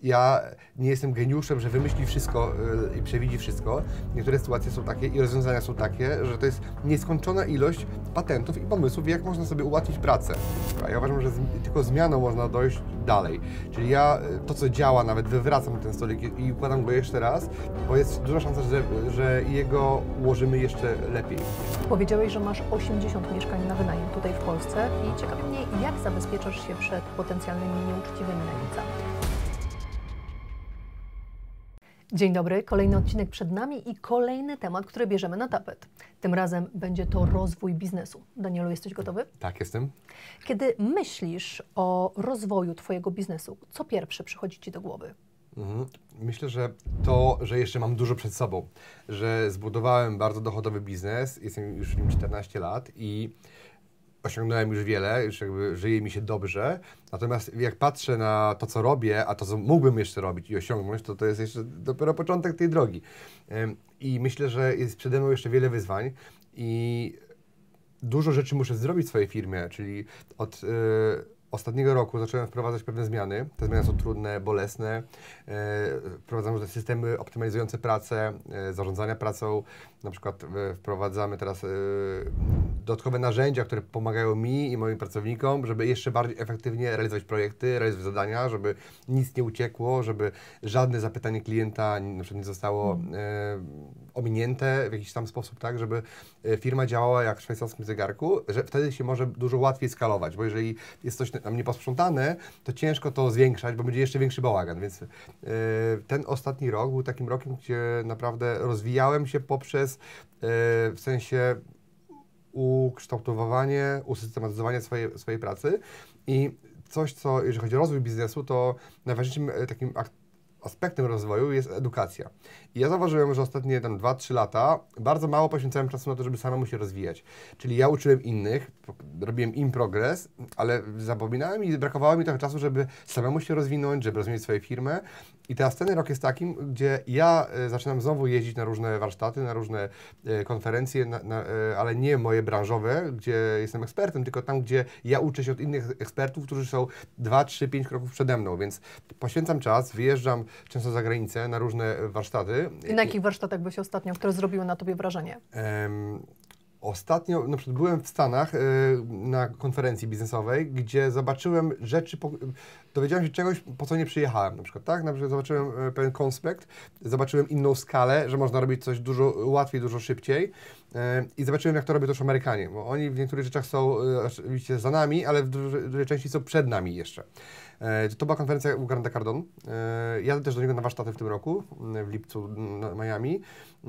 ja nie jestem geniuszem, że wymyśli wszystko i przewidzi wszystko. Niektóre sytuacje są takie i rozwiązania są takie, że to jest nieskończona ilość patentów i pomysłów, jak można sobie ułatwić pracę. A ja uważam, że tylko zmianą można dojść dalej. Czyli ja to, co działa, nawet wywracam ten stolik i układam go jeszcze raz, bo jest duża szansa, że jego ułożymy jeszcze lepiej. Powiedziałeś, że masz 80 mieszkań na wynajem tutaj w Polsce i ciekawi mnie, jak zabezpieczasz się przed potencjalnymi nieuczciwymi najemcami. Dzień dobry, kolejny odcinek przed nami i kolejny temat, który bierzemy na tapet. Tym razem będzie to rozwój biznesu. Danielu, jesteś gotowy? Tak, jestem. Kiedy myślisz o rozwoju Twojego biznesu, co pierwsze przychodzi Ci do głowy? Myślę, że to, że jeszcze mam dużo przed sobą, że zbudowałem bardzo dochodowy biznes, jestem już w nim 14 lat i osiągnąłem już wiele, już jakby żyje mi się dobrze, natomiast jak patrzę na to, co robię, a to, co mógłbym jeszcze robić i osiągnąć, to jest jeszcze dopiero początek tej drogi. I myślę, że jest przede mną jeszcze wiele wyzwań i dużo rzeczy muszę zrobić w swojej firmie, czyli od ostatniego roku zacząłem wprowadzać pewne zmiany. Te zmiany są trudne, bolesne. Wprowadzamy te systemy optymalizujące pracę, zarządzania pracą. Na przykład wprowadzamy teraz dodatkowe narzędzia, które pomagają mi i moim pracownikom, żeby jeszcze bardziej efektywnie realizować projekty, realizować zadania, żeby nic nie uciekło, żeby żadne zapytanie klienta na przykład nie zostało ominięte w jakiś tam sposób, tak, żeby firma działała jak w szwajcarskim zegarku, że wtedy się może dużo łatwiej skalować, bo jeżeli jest coś tam nieposprzątane, to ciężko to zwiększać, bo będzie jeszcze większy bałagan, więc ten ostatni rok był takim rokiem, gdzie naprawdę rozwijałem się poprzez w sensie ukształtowanie, usystematyzowanie swojej pracy i coś, co jeżeli chodzi o rozwój biznesu, to najważniejszym takim aspektem rozwoju jest edukacja. I ja zauważyłem, że ostatnie 2-3 lata bardzo mało poświęcałem czasu na to, żeby samemu się rozwijać. Czyli ja uczyłem innych, robiłem im progres, ale zapominałem i brakowało mi trochę czasu, żeby samemu się rozwinąć, żeby rozwijać swoją firmę. I teraz ten rok jest takim, gdzie ja zaczynam znowu jeździć na różne warsztaty, na różne konferencje, ale nie moje branżowe, gdzie jestem ekspertem, tylko tam, gdzie ja uczę się od innych ekspertów, którzy są 2, 3, 5 kroków przede mną, więc poświęcam czas, wyjeżdżam często za granicę na różne warsztaty. I na jakich warsztatach byłeś ostatnio, które zrobiły na Tobie wrażenie? Ostatnio na przykład byłem w Stanach na konferencji biznesowej, gdzie zobaczyłem rzeczy, dowiedziałem się czegoś, po co nie przyjechałem na przykład, tak? Na przykład zobaczyłem pewien konspekt, zobaczyłem inną skalę, że można robić coś dużo łatwiej, dużo szybciej i zobaczyłem, jak to robią też Amerykanie, bo oni w niektórych rzeczach są oczywiście za nami, ale w dużej części są przed nami jeszcze. To była konferencja u Granta Cardone. Jadę też do niego na warsztaty w tym roku, w lipcu na Miami.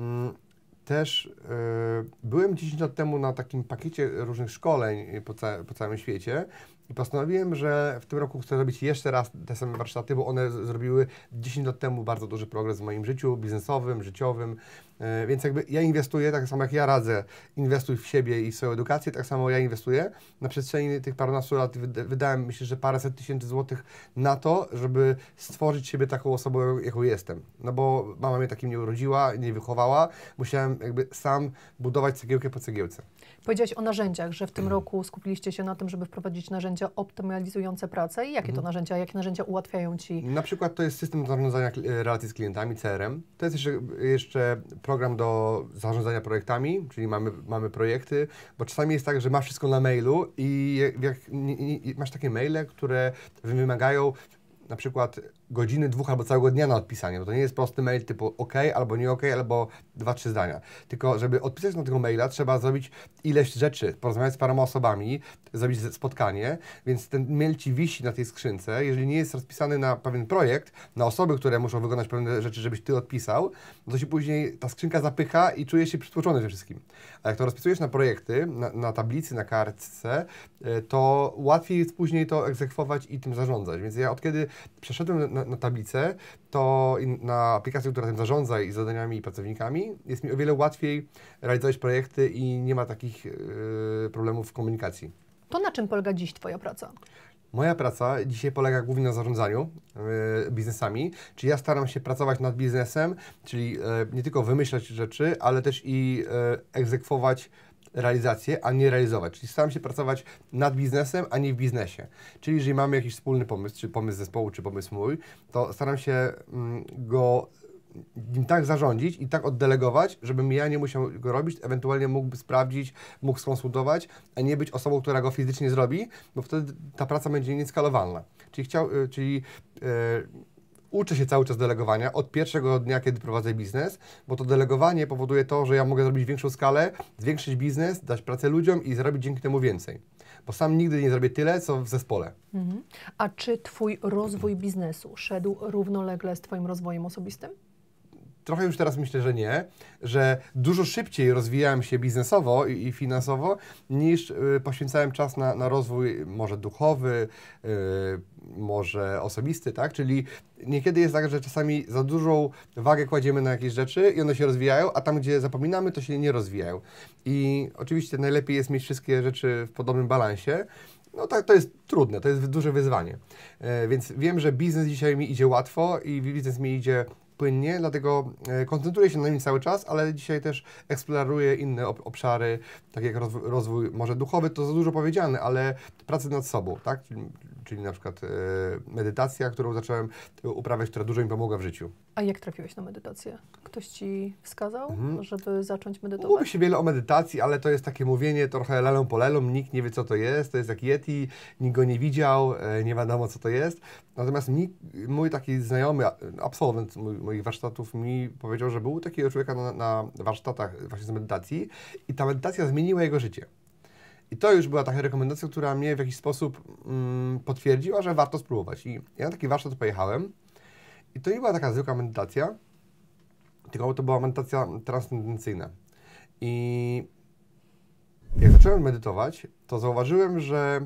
Też byłem 10 lat temu na takim pakiecie różnych szkoleń po całym świecie i postanowiłem, że w tym roku chcę robić jeszcze raz te same warsztaty, bo one zrobiły 10 lat temu bardzo duży progres w moim życiu biznesowym, życiowym, więc jakby ja inwestuję, tak samo jak ja radzę, inwestuj w siebie i w swoją edukację, tak samo ja inwestuję. Na przestrzeni tych parunastu lat wydałem, myślę, że paręset tysięcy złotych na to, żeby stworzyć siebie taką osobą, jaką jestem. No bo mama mnie takim nie urodziła, nie wychowała, musiałem jakby sam budować cegiełkę po cegiełce. Powiedziałeś o narzędziach, że w tym roku skupiliście się na tym, żeby wprowadzić narzędzia optymalizujące pracę. I jakie to narzędzia, jakie narzędzia ułatwiają Ci? Na przykład to jest system zarządzania relacji z klientami, CRM. To jest jeszcze program do zarządzania projektami, czyli mamy projekty, bo czasami jest tak, że masz wszystko na mailu i masz takie maile, które wymagają na przykład godziny, 2 albo całego dnia na odpisanie, bo to nie jest prosty mail typu OK albo nie OK, albo 2-3 zdania. Tylko żeby odpisać na tego maila, trzeba zrobić ileś rzeczy, porozmawiać z paroma osobami, zrobić spotkanie, więc ten mail Ci wisi na tej skrzynce. Jeżeli nie jest rozpisany na pewien projekt, na osoby, które muszą wykonać pewne rzeczy, żebyś Ty odpisał, no to się później ta skrzynka zapycha i czujesz się przytłoczony tym wszystkim. A jak to rozpisujesz na projekty, na tablicy, na kartce, to łatwiej jest później to egzekwować i tym zarządzać. Więc ja od kiedy przeszedłem na tablicę, to na aplikację, która tym zarządza i zadaniami i pracownikami, jest mi o wiele łatwiej realizować projekty i nie ma takich problemów w komunikacji. To na czym polega dziś Twoja praca? Moja praca dzisiaj polega głównie na zarządzaniu biznesami, czyli ja staram się pracować nad biznesem, czyli nie tylko wymyślać rzeczy, ale też i egzekwować realizację, a nie realizować. Czyli staram się pracować nad biznesem, a nie w biznesie. Czyli jeżeli mamy jakiś wspólny pomysł, czy pomysł zespołu, czy pomysł mój, to staram się nim tak zarządzić i tak oddelegować, żebym ja nie musiał go robić, ewentualnie mógłby sprawdzić, mógł skonsultować, a nie być osobą, która go fizycznie zrobi, bo wtedy ta praca będzie nieskalowalna. Czyli uczę się cały czas delegowania od pierwszego dnia, kiedy prowadzę biznes, bo to delegowanie powoduje to, że ja mogę zrobić większą skalę, zwiększyć biznes, dać pracę ludziom i zrobić dzięki temu więcej. Bo sam nigdy nie zrobię tyle, co w zespole. A czy Twój rozwój biznesu szedł równolegle z Twoim rozwojem osobistym? Trochę już teraz myślę, że nie, że dużo szybciej rozwijałem się biznesowo i finansowo, niż poświęcałem czas na rozwój może duchowy, może osobisty, tak? Czyli niekiedy jest tak, że czasami za dużą wagę kładziemy na jakieś rzeczy i one się rozwijają, a tam, gdzie zapominamy, to się nie rozwijają. I oczywiście najlepiej jest mieć wszystkie rzeczy w podobnym balansie. No tak, to jest trudne, to jest duże wyzwanie. Więc wiem, że biznes dzisiaj mi idzie łatwo i biznes mi idzie płynnie, dlatego koncentruję się na nim cały czas, ale dzisiaj też eksploruję inne obszary, tak jak rozwój może duchowy, to za dużo powiedziane, ale pracy nad sobą, tak? Czyli na przykład medytacja, którą zacząłem uprawiać, która dużo mi pomogła w życiu. A jak trafiłeś na medytację? Ktoś Ci wskazał, żeby zacząć medytować? Mówi się wiele o medytacji, ale to jest takie mówienie trochę lelą po lelą, nikt nie wie, co to jest jak Yeti, nikt go nie widział, nie wiadomo, co to jest. Natomiast mój taki znajomy, absolwent moich warsztatów mi powiedział, że był u takiego człowieka na warsztatach właśnie z medytacji i ta medytacja zmieniła jego życie. I to już była taka rekomendacja, która mnie w jakiś sposób potwierdziła, że warto spróbować. I ja na taki warsztat pojechałem i to nie była taka zwykła medytacja, tylko to była medytacja transcendencyjna. I jak zacząłem medytować, to zauważyłem, że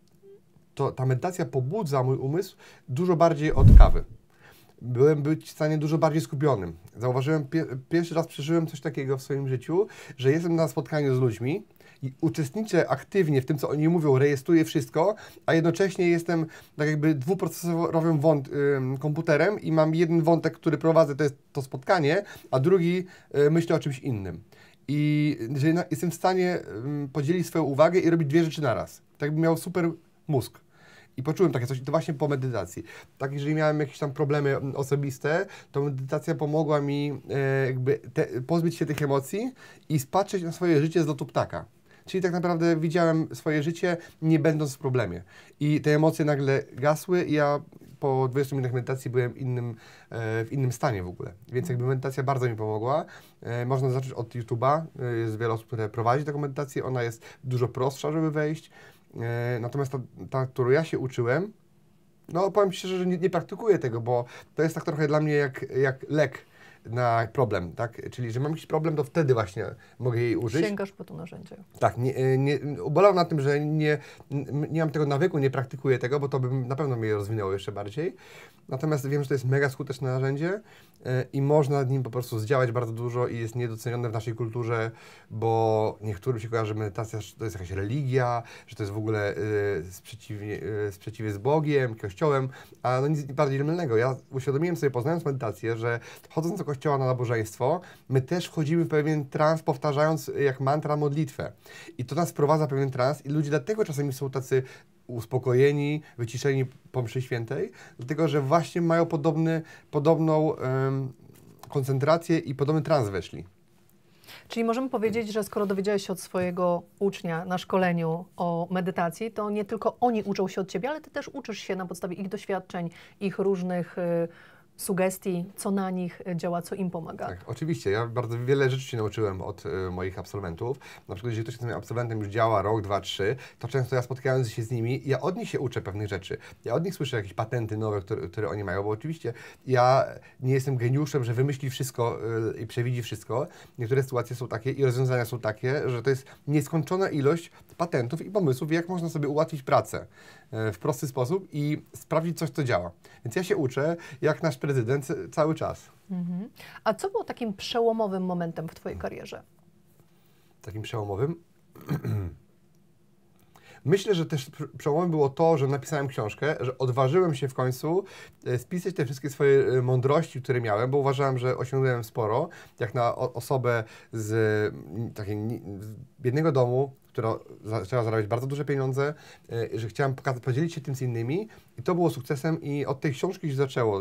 ta medytacja pobudza mój umysł dużo bardziej od kawy. Byłem w stanie dużo bardziej skupionym. Zauważyłem, pierwszy raz przeżyłem coś takiego w swoim życiu, że jestem na spotkaniu z ludźmi i uczestniczę aktywnie w tym, co oni mówią, rejestruję wszystko, a jednocześnie jestem tak jakby dwuprocesorowym komputerem i mam jeden wątek, który prowadzę, to jest to spotkanie, a drugi myślę o czymś innym. I że jestem w stanie podzielić swoją uwagę i robić dwie rzeczy naraz. Tak jakbym miał super mózg. I poczułem takie coś, to właśnie po medytacji. Tak, jeżeli miałem jakieś tam problemy osobiste, to medytacja pomogła mi pozbyć się tych emocji i spatrzeć na swoje życie z lotu ptaka. Czyli tak naprawdę widziałem swoje życie, nie będąc w problemie. I te emocje nagle gasły i ja po 20 minutach medytacji byłem w innym stanie w ogóle. Więc jakby medytacja bardzo mi pomogła. Można zacząć od YouTube'a. Jest wiele osób, które prowadzi taką medytację. Ona jest dużo prostsza, żeby wejść. Natomiast ta, którą ja się uczyłem, no powiem Ci szczerze, że nie praktykuję tego, bo to jest tak trochę dla mnie jak lek na problem, tak? Czyli, że mam jakiś problem, to wtedy właśnie mogę jej użyć. Sięgasz po to narzędzie. Tak, ubolałem na tym, że nie mam tego nawyku, nie praktykuję tego, bo to by na pewno mnie rozwinęło jeszcze bardziej. Natomiast wiem, że to jest mega skuteczne narzędzie i można nad nim po prostu zdziałać bardzo dużo i jest niedocenione w naszej kulturze, bo niektórym się kojarzy, że medytacja to jest jakaś religia, że to jest w ogóle sprzeciwie z Bogiem, Kościołem, a no nic bardziej mylnego. Ja uświadomiłem sobie, poznając medytację, że chodząc do kościoła na nabożeństwo, my też wchodzimy w pewien trans, powtarzając jak mantra modlitwę. I to nas wprowadza w pewien trans i ludzie dlatego czasami są tacy uspokojeni, wyciszeni po mszy świętej, dlatego że właśnie mają podobną koncentrację i podobny trans weszli. Czyli możemy powiedzieć, że skoro dowiedziałeś się od swojego ucznia na szkoleniu o medytacji, to nie tylko oni uczą się od Ciebie, ale Ty też uczysz się na podstawie ich doświadczeń, ich różnych sugestii, co na nich działa, co im pomaga. Tak, oczywiście. Ja bardzo wiele rzeczy się nauczyłem od moich absolwentów. Na przykład, jeżeli ktoś z tym absolwentem już działa rok, 2, 3, to często ja spotykając się z nimi, ja od nich się uczę pewnych rzeczy. Ja od nich słyszę jakieś patenty nowe, które oni mają, bo oczywiście ja nie jestem geniuszem, że wymyśli wszystko i przewidzi wszystko. Niektóre sytuacje są takie i rozwiązania są takie, że to jest nieskończona ilość patentów i pomysłów, jak można sobie ułatwić pracę w prosty sposób i sprawdzić coś, co działa. Więc ja się uczę, jak nasz prezydent cały czas. A co było takim przełomowym momentem w Twojej karierze? Takim przełomowym? Myślę, że też przełomem było to, że napisałem książkę, że odważyłem się w końcu spisać te wszystkie swoje mądrości, które miałem, bo uważałem, że osiągnąłem sporo, jak na osobę z biednego domu, która zaczęła zarabiać bardzo duże pieniądze, że chciałem podzielić się tym z innymi i to było sukcesem i od tej książki się zaczęło.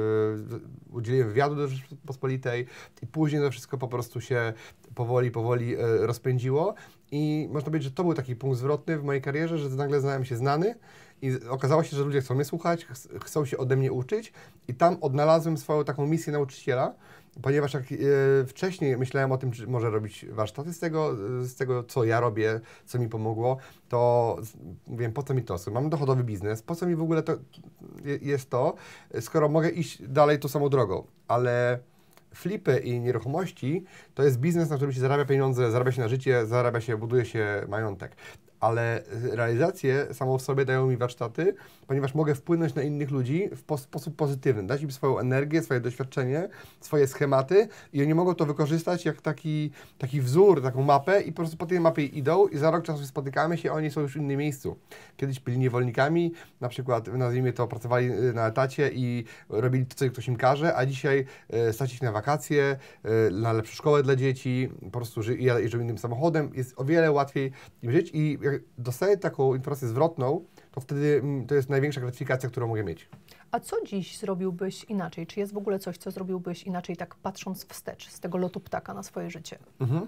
Udzieliłem wywiadu do Rzeczypospolitej i później to wszystko po prostu się powoli rozpędziło i można powiedzieć, że to był taki punkt zwrotny w mojej karierze, że nagle znałem się znany i okazało się, że ludzie chcą mnie słuchać, chcą się ode mnie uczyć i tam odnalazłem swoją taką misję nauczyciela, ponieważ jak wcześniej myślałem o tym, czy może robić warsztaty z tego, co ja robię, co mi pomogło, to wiem, po co mi to? Mam dochodowy biznes, po co mi w ogóle to jest to, skoro mogę iść dalej tą samą drogą, ale flipy i nieruchomości to jest biznes, na którym się zarabia pieniądze, zarabia się na życie, buduje się majątek. Ale realizację samą w sobie dają mi warsztaty, ponieważ mogę wpłynąć na innych ludzi w sposób pozytywny, dać im swoją energię, swoje doświadczenie, swoje schematy i oni mogą to wykorzystać jak taki wzór, taką mapę i po prostu po tej mapie idą i za rok czasu spotykamy się, oni są już w innym miejscu. Kiedyś byli niewolnikami, na przykład nazwijmy to, pracowali na etacie i robili to, co ktoś im każe, a dzisiaj stać ich na wakacje, na lepszą szkołę dla dzieci, po prostu jeżdżą innym samochodem, jest o wiele łatwiej im żyć i jak dostaję taką informację zwrotną, to wtedy to jest największa gratyfikacja, którą mogę mieć. A co dziś zrobiłbyś inaczej? Czy jest w ogóle coś, co zrobiłbyś inaczej, tak patrząc wstecz z tego lotu ptaka na swoje życie?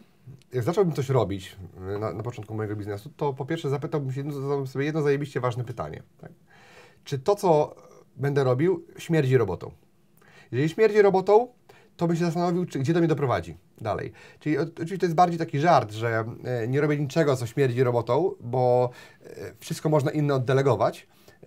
Jak zacząłbym coś robić na początku mojego biznesu, to po pierwsze zadałbym sobie jedno zajebiście ważne pytanie. Tak? Czy to, co będę robił, śmierdzi robotą? Jeżeli śmierdzi robotą, to bym się zastanowił, gdzie to mnie doprowadzi dalej. Czyli oczywiście to jest bardziej taki żart, że nie robię niczego, co śmierdzi robotą, bo wszystko można inne oddelegować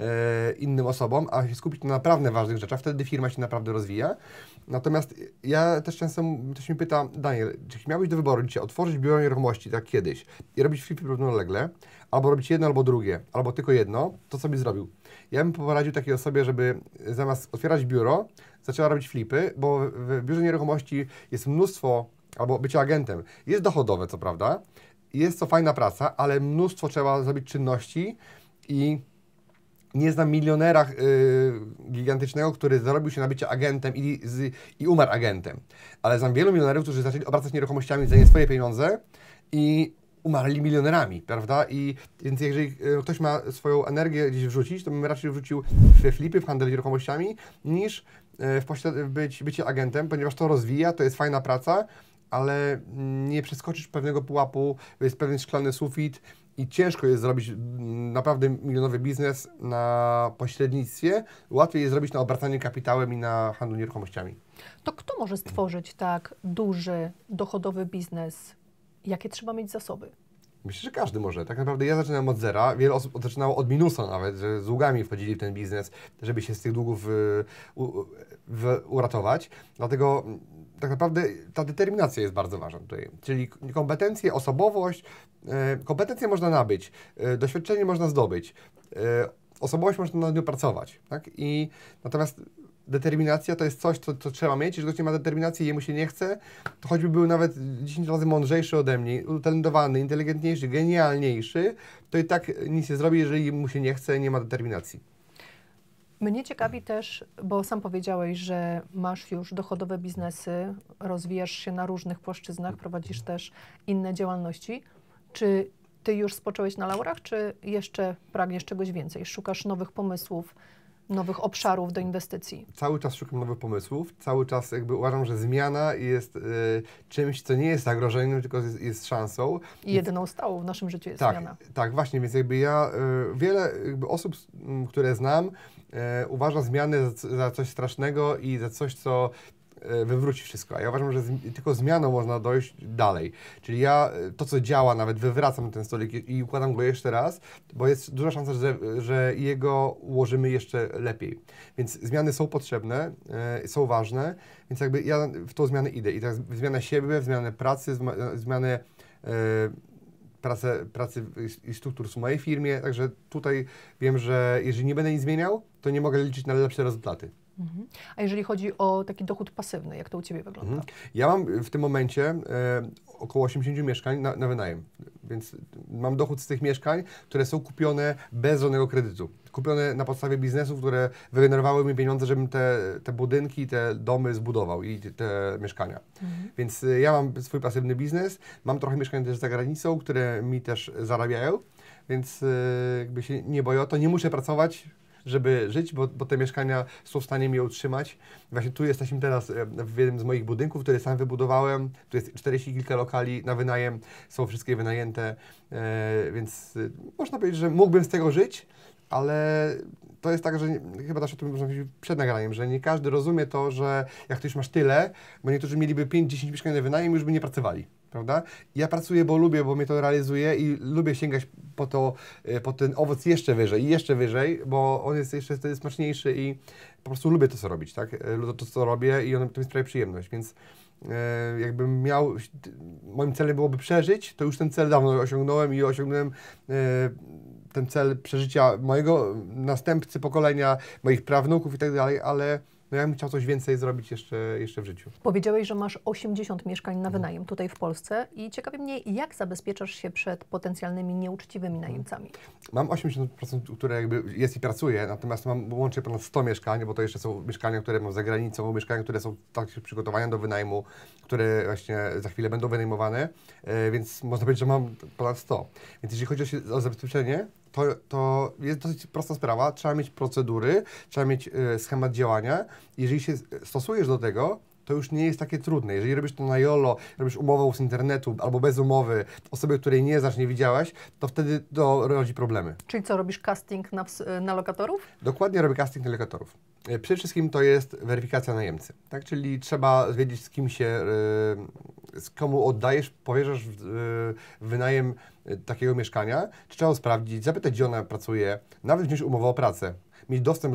innym osobom, a się skupić na naprawdę ważnych rzeczach, wtedy firma się naprawdę rozwija. Natomiast ja też często ktoś mnie pyta, Daniel, czy miałbyś do wyboru dzisiaj otworzyć biuro nieruchomości, tak kiedyś, i robić flipy równolegle, albo robić jedno, albo drugie, albo tylko jedno, to co byś zrobił? Ja bym poradził takiej osobie, żeby zamiast otwierać biuro, zaczęła robić flipy, bo w biurze nieruchomości jest mnóstwo, albo bycie agentem, jest dochodowe, co prawda, jest to fajna praca, ale mnóstwo trzeba zrobić czynności i nie znam milionera gigantycznego, który zarobił się na bycie agentem i umarł agentem. Ale znam wielu milionerów, którzy zaczęli obracać nieruchomościami za nie swoje pieniądze i umarli milionerami, prawda? Więc jeżeli ktoś ma swoją energię gdzieś wrzucić, to bym raczej wrzucił w flipy, w handel nieruchomościami, niż bycie agentem, ponieważ to rozwija, to jest fajna praca, ale nie przeskoczysz pewnego pułapu, jest pewien szklany sufit, i ciężko jest zrobić naprawdę milionowy biznes na pośrednictwie. Łatwiej jest zrobić na obracanie kapitałem i na handlu nieruchomościami. To kto może stworzyć tak duży, dochodowy biznes? Jakie trzeba mieć zasoby? Myślę, że każdy może. Tak naprawdę ja zaczynałem od zera. Wiele osób zaczynało od minusa nawet, że z długami wchodzili w ten biznes, żeby się z tych długów uratować. Dlatego tak naprawdę ta determinacja jest bardzo ważna tutaj. Czyli kompetencje, osobowość, kompetencje można nabyć, doświadczenie można zdobyć, osobowość można nad nią pracować. Tak? Natomiast determinacja to jest coś, co trzeba mieć. Jeżeli ktoś nie ma determinacji i jemu się nie chce, to choćby był nawet 10 razy mądrzejszy ode mnie, utalentowany, inteligentniejszy, genialniejszy, to i tak nic nie zrobi, jeżeli mu się nie chce, nie ma determinacji. Mnie ciekawi też, bo sam powiedziałeś, że masz już dochodowe biznesy, rozwijasz się na różnych płaszczyznach, prowadzisz też inne działalności. Czy ty już spocząłeś na laurach, czy jeszcze pragniesz czegoś więcej? Szukasz nowych pomysłów, nowych obszarów do inwestycji? Cały czas szukam nowych pomysłów, cały czas jakby uważam, że zmiana jest czymś, co nie jest zagrożeniem, tylko jest szansą. I jedyną stałą w naszym życiu jest zmiana. Tak, właśnie, więc jakby ja, wiele osób, które znam, uważa zmianę za coś strasznego i za coś, co wywróci wszystko. A ja uważam, że tylko zmianą można dojść dalej. Czyli ja to, co działa, nawet wywracam ten stolik i układam go jeszcze raz, bo jest duża szansa, że jego ułożymy jeszcze lepiej. Więc zmiany są potrzebne, są ważne, więc jakby ja w tą zmianę idę. I teraz w zmianę siebie, w zmianę pracy, w zmianę pracy i struktur w mojej firmie, także tutaj wiem, że jeżeli nie będę nic zmieniał, to nie mogę liczyć na lepsze rezultaty. A jeżeli chodzi o taki dochód pasywny, jak to u Ciebie wygląda? Ja mam w tym momencie około 80 mieszkań na wynajem, więc mam dochód z tych mieszkań, które są kupione bez żadnego kredytu. Kupione na podstawie biznesów, które wygenerowały mi pieniądze, żebym te budynki, te domy zbudował i te mieszkania. Więc ja mam swój pasywny biznes, mam trochę mieszkań też za granicą, które mi też zarabiają, więc jakby się nie boję o to, nie muszę pracować, żeby żyć, bo te mieszkania są w stanie mnie utrzymać. Właśnie tu jesteśmy teraz w jednym z moich budynków, który sam wybudowałem. Tu jest 40 kilka lokali na wynajem, są wszystkie wynajęte, więc można powiedzieć, że mógłbym z tego żyć, ale to jest tak, że chyba też o tym można powiedzieć przed nagraniem, że nie każdy rozumie to, że jak ty już masz tyle, bo niektórzy mieliby 5-10 mieszkań na wynajem, już by nie pracowali. Prawda? Ja pracuję, bo lubię, bo mnie to realizuje i lubię sięgać po ten owoc jeszcze wyżej, bo on jest jeszcze wtedy smaczniejszy i po prostu lubię to, co robić, tak? Lubię to, co robię i to mi sprawia przyjemność, więc jakbym miał, moim celem byłoby przeżyć, to już ten cel dawno osiągnąłem i osiągnąłem ten cel przeżycia mojego następcy pokolenia, moich prawnuków i tak dalej, ale no ja bym chciał coś więcej zrobić jeszcze w życiu. Powiedziałeś, że masz 80 mieszkań na wynajem tutaj w Polsce i ciekawi mnie, jak zabezpieczasz się przed potencjalnymi nieuczciwymi najemcami? Mam 80%, które jakby jest i pracuję, natomiast mam łącznie ponad 100 mieszkań, bo to jeszcze są mieszkania, które mam za granicą, mieszkania, które są tak przygotowania do wynajmu, które właśnie za chwilę będą wynajmowane, więc można powiedzieć, że mam ponad 100. Więc jeżeli chodzi o zabezpieczenie, to jest dosyć prosta sprawa. Trzeba mieć procedury, trzeba mieć schemat działania. Jeżeli się stosujesz do tego, to już nie jest takie trudne. Jeżeli robisz to na YOLO, robisz umowę z internetu albo bez umowy, osoby, której nie znasz, nie widziałaś, to wtedy to rodzi problemy. Czyli co, robisz casting na lokatorów? Dokładnie robię casting na lokatorów. Przede wszystkim to jest weryfikacja najemcy, tak? Czyli trzeba wiedzieć, z komu oddajesz, powierzasz wynajem takiego mieszkania, trzeba sprawdzić, zapytać, gdzie ona pracuje, nawet wziąć umowę o pracę, mieć dostęp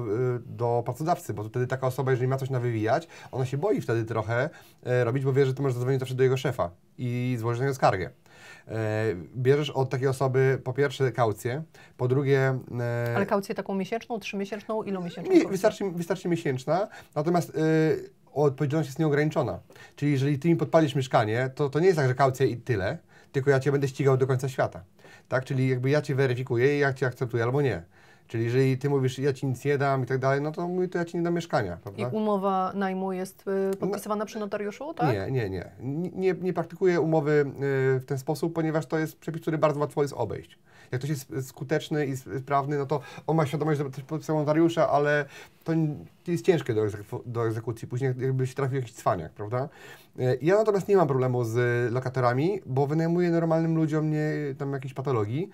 do pracodawcy, bo wtedy taka osoba, jeżeli ma coś nawywijać, ona się boi wtedy trochę robić, bo wie, że ty możesz zadzwonić zawsze do jego szefa i złożyć na niego skargę. Bierzesz od takiej osoby po pierwsze kaucję, po drugie... Ale kaucję taką miesięczną, 3-miesięczną, ilomiesięczną? Wystarczy miesięczna, natomiast odpowiedzialność jest nieograniczona. Czyli jeżeli ty mi podpalisz mieszkanie, to nie jest tak, że kaucja i tyle, tylko ja cię będę ścigał do końca świata. Tak? Czyli jakby ja cię weryfikuję i ja cię akceptuję albo nie. Czyli jeżeli ty mówisz, ja ci nic nie dam i tak dalej, no to mówię, to ja ci nie dam mieszkania, prawda? I umowa najmu jest podpisywana przy notariuszu, tak? Nie praktykuję umowy w ten sposób, ponieważ to jest przepis, który bardzo łatwo jest obejść. Jak ktoś jest skuteczny i sprawny, no to on ma świadomość, że podpisał notariusza, ale to jest ciężkie do egzekucji. Później jakby się trafił jakiś cwaniak, prawda? Ja natomiast nie mam problemu z lokatorami, bo wynajmuję normalnym ludziom nie tam jakiejś patologii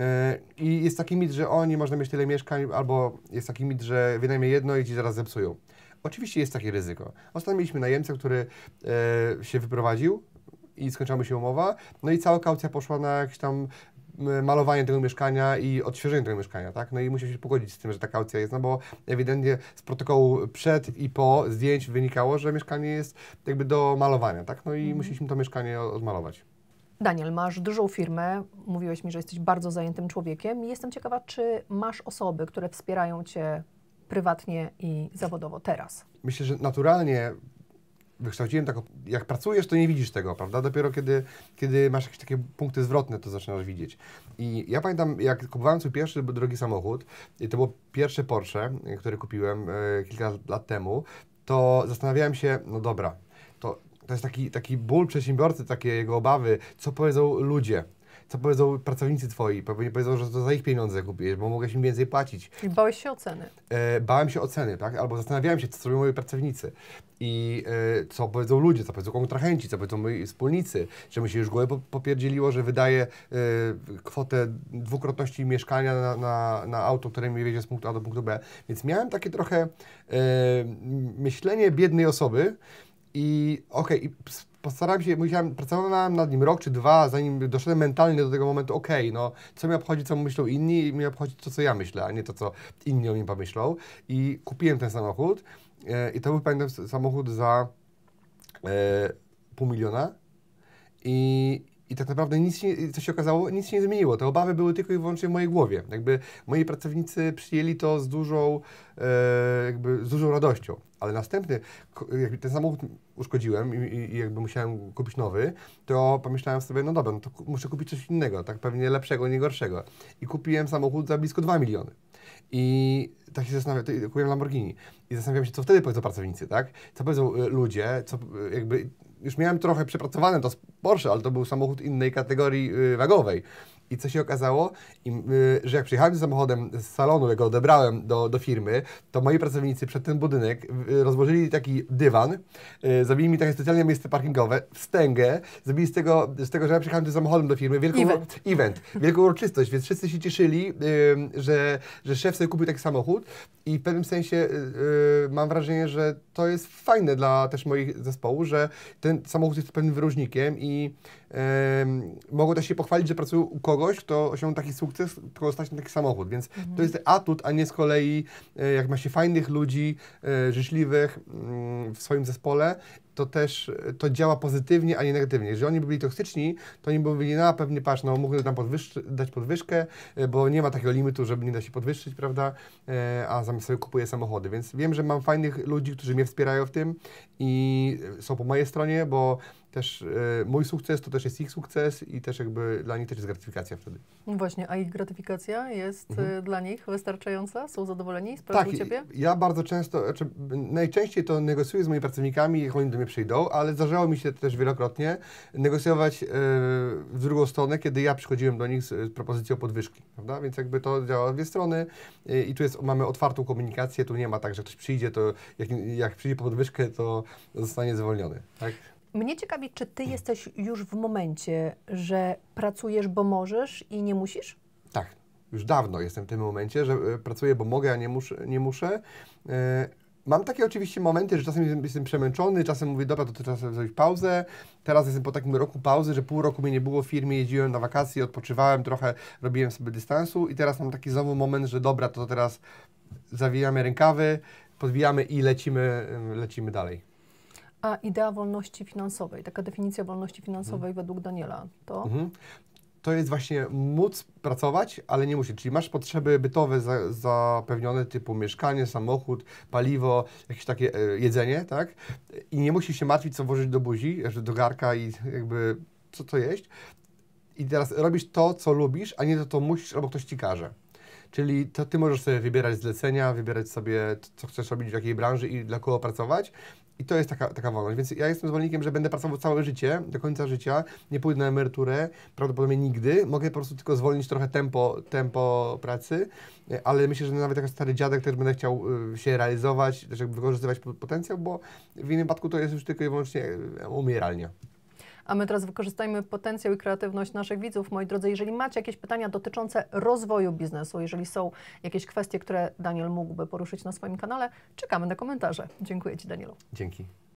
i jest taki mit, że nie można mieć tyle mieszkań, albo jest taki mit, że wynajmie jedno i ci zaraz zepsują. Oczywiście jest takie ryzyko. Ostatnio mieliśmy najemcę, który się wyprowadził i skończyła mu się umowa, no i cała kaucja poszła na jakieś tam malowanie tego mieszkania i odświeżenie tego mieszkania, tak? No i musiał się pogodzić z tym, że ta kaucja jest, no bo ewidentnie z protokołu przed i po zdjęć wynikało, że mieszkanie jest jakby do malowania, tak? No i musieliśmy to mieszkanie odmalować. Daniel, masz dużą firmę, mówiłeś mi, że jesteś bardzo zajętym człowiekiem i jestem ciekawa, czy masz osoby, które wspierają Cię prywatnie i zawodowo teraz? Myślę, że naturalnie wykształciłem tak, jak pracujesz, to nie widzisz tego, prawda? Dopiero kiedy masz jakieś takie punkty zwrotne, to zaczynasz widzieć. I ja pamiętam, jak kupowałem swój pierwszy drogi samochód, i to było pierwsze Porsche, które kupiłem kilka lat temu, to zastanawiałem się, no dobra, to jest taki ból przedsiębiorcy, takie jego obawy, co powiedzą ludzie. Co powiedzą pracownicy twoi? Pewnie powiedzą, że to za ich pieniądze kupiłeś, bo mogłeś im więcej płacić. I bałeś się o ceny? Bałem się o ceny, tak? Albo zastanawiałem się, co zrobią moi pracownicy. I co powiedzą ludzie, co powiedzą kontrahenci, co powiedzą moi wspólnicy. Czy mi się już głowę popierdzieliło, że wydaję kwotę dwukrotności mieszkania na auto, które mi wiezie z punktu A do punktu B. Więc miałem takie trochę myślenie biednej osoby i postarałem się, pracowałem nad nim rok czy dwa, zanim doszedłem mentalnie do tego momentu, no co mnie obchodzi, co myślą inni i mnie obchodzi to, co ja myślę, a nie to, co inni o mnie pomyślą. I kupiłem ten samochód i to był, pamiętam, samochód za $500 000 i I tak naprawdę co się okazało, nic się nie zmieniło. Te obawy były tylko i wyłącznie w mojej głowie. Jakby moi pracownicy przyjęli to z dużą radością. Ale następny, jakby ten samochód uszkodziłem i jakby musiałem kupić nowy, to pomyślałem sobie, no dobra, no to muszę kupić coś innego, tak pewnie lepszego, nie gorszego. I kupiłem samochód za blisko 2 miliony. I tak się zastanawiam, kupiłem Lamborghini. I zastanawiam się, co wtedy powiedzą pracownicy, tak? Co powiedzą ludzie, co jakby... Już miałem trochę przepracowane to z Porsche, ale to był samochód innej kategorii wagowej. I co się okazało? Że jak przyjechałem z samochodem z salonu, jak go odebrałem do firmy, to moi pracownicy przed ten budynek rozłożyli taki dywan, zrobili mi takie specjalne miejsce parkingowe, wstęgę, zrobili z tego, że ja przyjechałem tym samochodem do firmy, wielką uroczystość, więc wszyscy się cieszyli, że szef sobie kupił taki samochód i w pewnym sensie mam wrażenie, że to jest fajne dla też moich zespołu, że ten samochód jest pewnym wyróżnikiem i mogą też się pochwalić, że pracują u kogoś, kto osiągnął taki sukces, tylko stać na taki samochód, więc to jest atut, a nie z kolei jak ma się fajnych ludzi, życzliwych w swoim zespole, to też to działa pozytywnie, a nie negatywnie. Jeżeli oni by byli toksyczni, to oni by byli, no pewnie patrz, no mógłby nam dać podwyżkę, bo nie ma takiego limitu, żeby nie da się podwyższyć, prawda, a zamiast sobie kupuję samochody, więc wiem, że mam fajnych ludzi, którzy mnie wspierają w tym i są po mojej stronie, bo też mój sukces to też jest ich sukces i też jakby dla nich też jest gratyfikacja wtedy. No właśnie, a ich gratyfikacja jest dla nich wystarczająca? Są zadowoleni z pracy u Ciebie? Ja bardzo często, najczęściej to negocjuję z moimi pracownikami, jak oni do mnie przyjdą, ale zdarzało mi się też wielokrotnie negocjować w drugą stronę, kiedy ja przychodziłem do nich z propozycją podwyżki, prawda? Więc jakby to działa w dwie strony i tu mamy otwartą komunikację, tu nie ma tak, że ktoś przyjdzie, to jak przyjdzie po podwyżkę, to zostanie zwolniony, tak? Mnie ciekawi, czy Ty jesteś już w momencie, że pracujesz, bo możesz i nie musisz? Tak, już dawno jestem w tym momencie, że pracuję, bo mogę, a nie muszę. Mam takie oczywiście momenty, że czasem jestem przemęczony, czasem mówię, dobra, to trzeba sobie zrobić pauzę. Teraz jestem po takim roku pauzy, że pół roku mnie nie było w firmie, jeździłem na wakacje, odpoczywałem trochę, robiłem sobie dystansu i teraz mam taki znowu moment, że dobra, to teraz zawijamy rękawy, podbijamy i lecimy dalej. A idea wolności finansowej, taka definicja wolności finansowej według Daniela, to? To jest właśnie móc pracować, ale nie musisz. Czyli masz potrzeby bytowe zapewnione typu mieszkanie, samochód, paliwo, jakieś takie jedzenie, tak? I nie musisz się martwić, co włożyć do buzi, do garka i jakby co jeść. I teraz robisz to, co lubisz, a nie to musisz, albo ktoś ci każe. Czyli to ty możesz sobie wybierać zlecenia, wybierać sobie, co chcesz robić, w jakiej branży i dla kogo pracować. I to jest taka wolność. Więc ja jestem zwolennikiem, że będę pracował całe życie, do końca życia, nie pójdę na emeryturę, prawdopodobnie nigdy. Mogę po prostu tylko zwolnić trochę tempo pracy, ale myślę, że nawet jako stary dziadek też będę chciał się realizować, też jakby wykorzystywać potencjał, bo w innym przypadku to jest już tylko i wyłącznie umieralnia. A my teraz wykorzystajmy potencjał i kreatywność naszych widzów. Moi drodzy, jeżeli macie jakieś pytania dotyczące rozwoju biznesu, jeżeli są jakieś kwestie, które Daniel mógłby poruszyć na swoim kanale, czekamy na komentarze. Dziękuję Ci, Danielu. Dzięki.